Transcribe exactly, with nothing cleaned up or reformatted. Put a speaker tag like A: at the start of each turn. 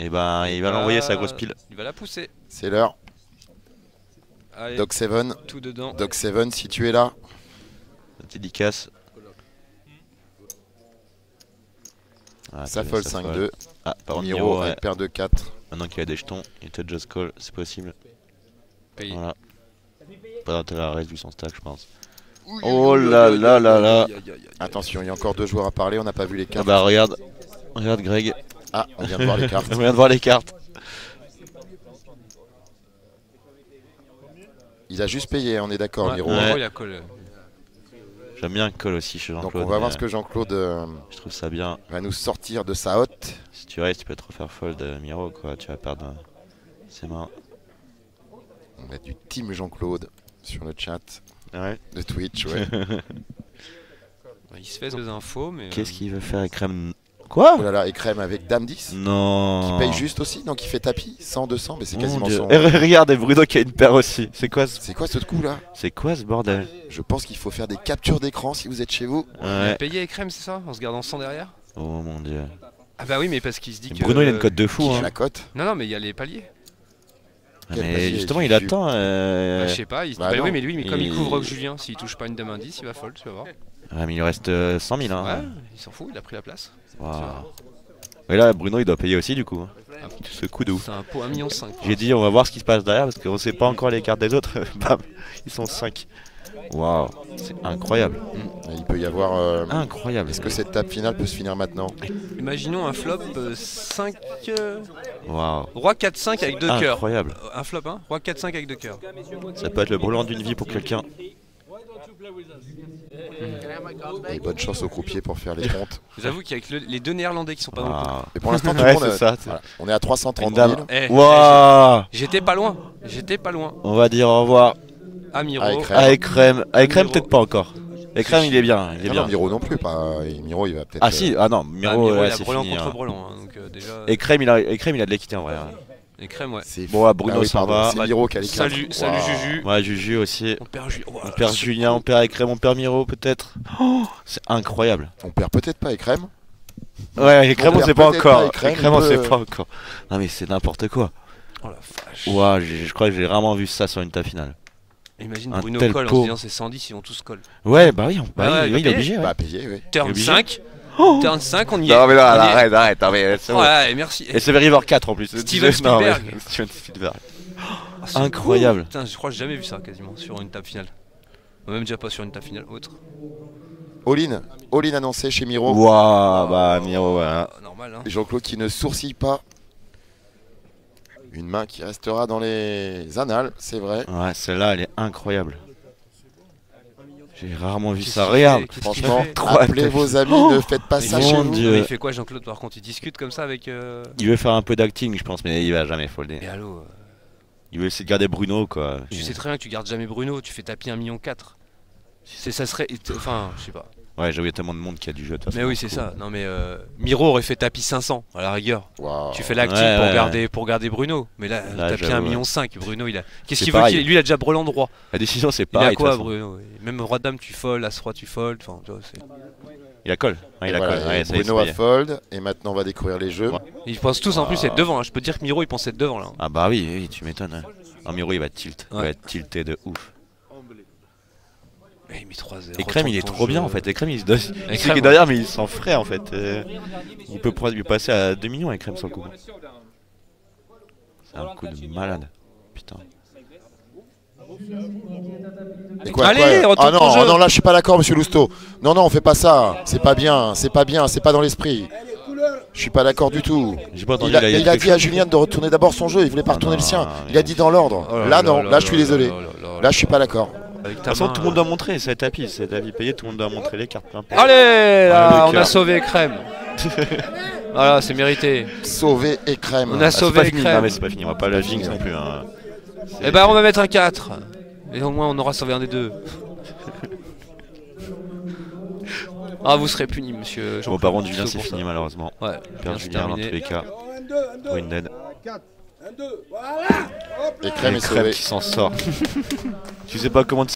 A: Et ben il va l'envoyer sa grosse pile.
B: Il va la pousser.
C: C'est l'heure.
B: Allez,
C: Doc Seven.
B: tout dedans.
C: Doc Seven, si tu es là.
A: Dédicace. Ah,
C: Ça
A: ok,
C: fold
A: ça
C: cinq
A: fold.
C: deux.
A: Ah, par contre,
C: Miro
A: Miro,
C: avec
A: ouais.
C: paire de quatre.
A: Maintenant qu'il a des jetons, il peut just call, c'est possible.
B: Payé.
A: Voilà. Pas d'intérêt à raise vu son stack, je pense. Oh là là là là.
C: Attention, il y a encore deux joueurs à parler, on n'a pas vu les
A: Ah
C: cartes.
A: bah regarde, regarde Greg.
C: Ah, on vient de voir les cartes.
A: On vient de voir les cartes.
C: Il a juste payé, on est d'accord,
B: Ouais,
C: Miro.
A: Ouais.
B: Miro, il a call.
A: J'aime bien call aussi chez
C: Donc
A: Jean-Claude.
C: on va voir
A: mais
C: ce que Jean-Claude euh,
A: Je trouve ça bien.
C: va nous sortir de sa hotte.
A: Si tu restes, tu peux te refaire fold euh, Miro quoi, tu vas perdre euh, ses mains.
C: On a du team Jean-Claude sur le chat
A: Ouais.
C: de Twitch, ouais.
B: Il se fait des infos, mais.
A: Qu'est-ce qu'il veut faire avec Crème? Quoi?
C: Oh là là, et Crème avec Dame dix.
A: Non.
C: Qui paye juste aussi, donc il fait tapis, cent, deux cents, mais c'est
A: Mon
C: quasiment
A: Dieu.
C: son...
A: Et regarde, et Bruno qui a une paire aussi. C'est quoi ce...
C: C'est quoi ce coup là?
A: C'est quoi ce bordel?
C: Je pense qu'il faut faire des captures d'écran si vous êtes chez vous.
B: Il a
A: Ouais.
B: payé avec Crème, c'est ça? En se gardant cent derrière?
A: Oh mon dieu.
B: Ah bah oui, mais parce qu'il se dit
A: Et
B: que.
A: Bruno il a une cote de fou
C: Qui
A: hein.
C: fait la cote?
B: Non, non, mais il y a les paliers.
A: Ah,
C: Quel
A: mais
C: palier,
A: justement
C: j'ai
A: il
C: vu.
A: attend. Euh...
B: Bah, je sais pas. Il...
C: Bah
B: bah
C: non.
B: oui, mais lui, mais comme il
A: Il-
B: couvre que Julien, s'il touche pas une dame indice, il va fold, tu vas voir.
A: Ouais, mais il lui reste euh, cent mille hein.
B: Ouais, il s'en fout, il a pris la place.
A: Waouh. Et là Bruno il doit payer aussi du coup. hein.
B: Ah,
A: Ce coup de ouf.
B: c'est un pot un million cinq.
A: J'ai dit on va voir ce qui se passe derrière parce qu'on sait pas encore les cartes des autres. Bam, ils sont cinq. Waouh, c'est incroyable.
C: Il peut y avoir... euh,
A: Incroyable.
C: Est-ce que cette table finale peut se finir maintenant?
B: Imaginons un flop euh, cinq. euh,
A: Waouh.
B: Roi quatre cinq avec deux cœurs.
A: Incroyable.
B: Euh, Un flop, hein? Roi quatre cinq avec deux cœurs.
A: Ça peut être le brûlant d'une vie pour quelqu'un.
C: Et bonne chance au croupier pour faire les comptes.
B: J'avoue qu'avec le- les deux néerlandais qui sont pas dans le coup.
A: Waouh.
C: Et pour l'instant, tout le
A: Ouais,
C: monde...
A: c'est
C: euh,
A: ça. c'est-
C: voilà, on est à trois cent trente
A: Une dame.
C: mille.
B: Eh,
A: Waouh.
B: eh, J'étais pas loin. J'étais pas loin.
A: On va dire au revoir.
B: À Miro.
C: Avec Crème.
A: Avec Crème. Avec Crème
B: Miro.
A: peut-être pas encore. Avec Crème il est bien. Il est
C: Ah
A: bien.
C: non, Miro non plus, pas... et Miro il va peut-être...
A: Ah
C: euh,
A: si, ah non,
B: Ah,
A: Miro,
B: Miro,
A: là,
B: il a
A: c'est
B: brelan
A: fini.
B: contre
A: hein.
B: brelan. hein, donc euh, déjà.
A: Et Crème il a, et Crème il a de l'équité en vrai. hein.
B: Et Crème, ouais.
C: c'est
A: Bon, à Bruno,
C: ah oui,
A: ça
C: pardon,
A: va.
C: c'est Miro qui a les cartes.
B: Salut, salut
C: Waouh.
B: Juju.
A: Ouais, Juju aussi.
B: On perd Juju.
A: On perd Julien, on perd avec Crème, on perd Miro peut-être. Oh, c'est incroyable.
C: On perd peut-être pas avec Crème.
A: Ouais, avec Crème on
C: perd
A: sait pas
C: peut-être
A: encore.
C: pas,
A: Avec
C: Crème,
A: Crème on
C: il
A: sait
C: peut-
A: pas encore. Non mais c'est n'importe quoi.
B: Oh la vache.
A: Ouah, j'ai- je crois que j'ai vraiment vu ça sur une table finale.
B: Imagine
A: Un
B: Bruno
A: tel
B: colle en
A: pot.
B: se disant c'est cent dix, ils vont tous call.
A: Ouais, bah oui, on, bah
B: Ah
A: oui,
B: ouais,
A: oui,
B: il va
A: il est
B: payer.
A: obligé. Ouais.
C: Bah payé, oui.
B: Turn
A: obligé.
B: cinq. Turn cinq, on y est.
A: Non mais non,
B: On y est.
A: arrête, arrête, non, mais c'est bon.
B: Ouais, et merci.
A: Et c'est River quatre en plus.
B: Steven
A: Non, mais-
B: Spielberg.
A: Steven Spielberg.
B: Ah, c'est
A: Incroyable.
B: beau. Putain, je crois que j'ai jamais vu ça quasiment sur une table finale. Même déjà pas sur une table finale autre.
C: All-in. All-in annoncé chez Miro.
A: Waouh, bah Miro, voilà.
B: Ah, normal, hein.
C: Et Jean-Claude qui ne sourcille pas. Une main qui restera dans les annales, c'est vrai.
A: Ouais, celle-là, elle est incroyable. J'ai rarement vu
B: Qu'est-ce
A: ça.
B: qu'il
A: Regarde.
B: fait Qu'est-ce qu'il
C: Franchement,
B: fait
A: Trois
C: appelez
A: tapis.
C: vos amis,
A: Oh
C: ne faites pas
B: Il
C: ça
B: fait-
C: chez
A: Mon
C: vous.
A: Dieu.
B: Mais il fait quoi Jean-Claude par contre? Il discute comme ça avec. euh,
A: Il veut faire un peu d'acting, je pense, mais il va jamais folder.
B: Mais allô euh,
A: Il veut essayer de garder Bruno, quoi.
B: Tu sais très bien que tu gardes jamais Bruno, tu fais tapis un million quatre. C'est ça serait. Enfin, je sais pas.
A: Ouais, j'avoue, il y a tellement de monde qui a du jeu. de toute façon,
B: Mais oui, c'est ça. Non mais euh, Miro aurait fait tapis cinq cents à la rigueur.
C: Waouh.
B: Tu fais l'acting
A: Ouais,
B: pour
A: ouais,
B: garder pour garder Bruno. Mais là,
A: Là,
B: tapis
A: j'avoue,
B: un
A: ouais.
B: million cinq. Bruno, il a. Qu'est-ce
A: C'est
B: qu'il veut
A: pareil.
B: qu'il ait Lui, il a déjà brelan droit.
A: La décision, c'est
B: Il
A: pareil.
B: a
A: de
B: quoi,
A: toute façon.
B: Bruno? Même roi dame, tu fold, as roi, tu fold. Enfin, tu vois, c'est.
A: Il a colle. Ouais, il a
C: Voilà,
A: colle.
C: et
A: Ouais, ça y est,
C: Bruno
A: c'est
C: a
A: payé.
C: fold. Et maintenant, on va découvrir les jeux.
A: Ouais.
B: Ils pensent tous en plus
A: Ah.
B: être devant. hein. Je peux te dire que Miro, il pense être devant là.
A: Ah bah oui, oui, tu m'étonnes. hein. Un Miro, il va tilt. Il
B: Ouais.
A: va être tilté de ouf.
B: Eh, il met trois zéro.
A: Et Crème, il est trop bien en fait. Et Crème, il se donne. Il
B: Et
A: sait
B: Crème,
A: qu'il est derrière, mais il s'en ferait en fait. Euh, Il peut pro- lui passer à deux millions avec Crème sur le coup. C'est un coup de malade. Putain.
C: Et quoi,
B: Allez,
C: quoi
B: retourne
C: Ah non,
B: ton jeu.
C: ah non, là je suis pas d'accord, monsieur Lousteau. Non, non, on fait pas ça. C'est pas bien, c'est pas bien, c'est pas dans l'esprit. Je suis pas d'accord du tout.
A: J'ai pas entendu
C: Il a,
A: là,
C: il a
A: quelque
C: dit à
A: chose.
C: Julien de retourner d'abord son jeu, il voulait pas
A: Ah
C: retourner le
A: non,
C: sien.
A: mais-
C: Il a dit dans l'ordre.
B: Oh
C: Là non, là je suis désolé. Là je suis pas d'accord.
B: Avec
A: De
B: ta
A: toute façon,
B: main,
A: tout le monde doit montrer. C'est tapis, c'est tapis payé. Tout le monde doit montrer les cartes. peu importe.
B: Allez, là,
A: Ah, le
B: on a
A: cœur.
B: sauvé Crème. Voilà, c'est mérité.
C: Sauvé et crème.
B: On a
A: Ah, c'est
B: sauvé
A: pas fini.
B: Crème.
A: Non, mais c'est pas fini. On va pas la jinx non plus. hein.
B: Eh ben, on va mettre un quatre. Et au moins, on aura sauvé un des deux. Ah, vous serez puni, monsieur Jean.
A: Bon, par contre, Julien, c'est fini malheureusement.
B: Ouais,
A: Perd
B: c'est
A: Julien dans tous
B: terminé.
A: les cas. Win dead.
C: Et crème
A: Et
C: est
A: Crème
C: sauvé.
A: qui s'en sort. Tu sais pas comment